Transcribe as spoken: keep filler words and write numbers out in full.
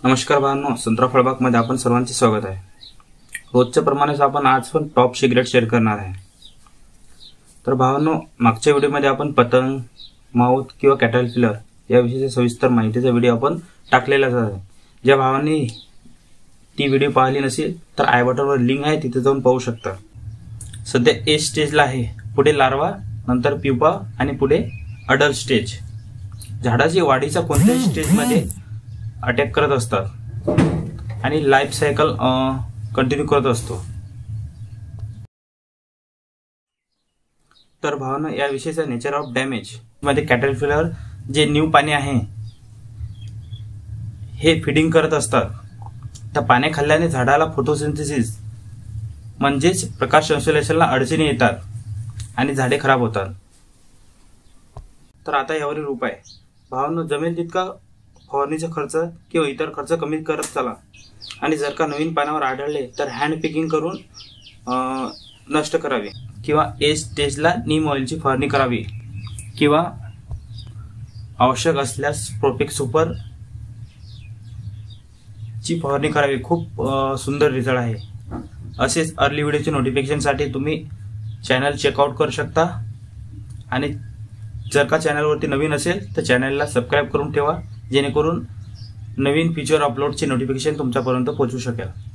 नमस्कार भावांनो, संत्रा फळबाग मध्ये आपण सर्वांचे स्वागत आहे। रोजच्या प्रमाणेच आपण आज पण टॉप सिक्रेट शेअर करणार आहे। तर भावांनो, मागच्या व्हिडिओमध्ये आपण पतंग, माऊथ किंवा कॅटरपिलर याविषयी सविस्तर माहितीचा व्हिडिओ आपण टाकलेलाच आहे। ज्या भावांनी ती व्हिडिओ पाहिली नसेल तर आय बटनवर लिंक आहे, तिथे जाऊन पाहू शकता। सध्या ए स्टेजला आहे, पुढे लार्वा, नंतर प्युपा आणि पुढे अडल्ट स्टेज। झाडाची वाढीचा कोणत्याही स्टेजमध्ये अटॅक करत असतात आणि लाईफ सायकल कंटिन्यू करत असतो। तर भावना या विषयीचा नेचर ऑफ डॅमेज मध्ये कॅटरपिलर जे न्यू पाणी आहे हे फीडिंग करत असतात। त्या पाणी खाल्ल्याने झाडाला फोटोसिंथेसिस म्हणजेच प्रकाश संश्लेषणाला अडचणी येतात आणि झाडे खराब होतात। तर आता यावरील उपाय भावांनो, जमेल तितका फवारणीचा खर्च किंवा इतर खर्च कमी करत चला आणि जर का नवीन पानावर आढळले तर हँड पिकिंग करून नष्ट करावे किंवा ए स्टेजला नीम ऑइलची फवारणी करावी किंवा आवश्यक असल्यास प्रोपेक्स सुपर ची फवारणी करावी। खूप सुंदर रिझल्ट आहे। असेच अर्ली व्हिडिओचे नोटिफिकेशनसाठी तुम्ही चॅनल चेकआउट करू शकता आणि जर का चॅनलवरती नवीन असेल तर चॅनलला सबस्क्राइब करून ठेवा, जेणेकरून नवीन फीचर अपलोडचे नोटिफिकेशन तुमच्यापर्यंत पोहोचू शकेल।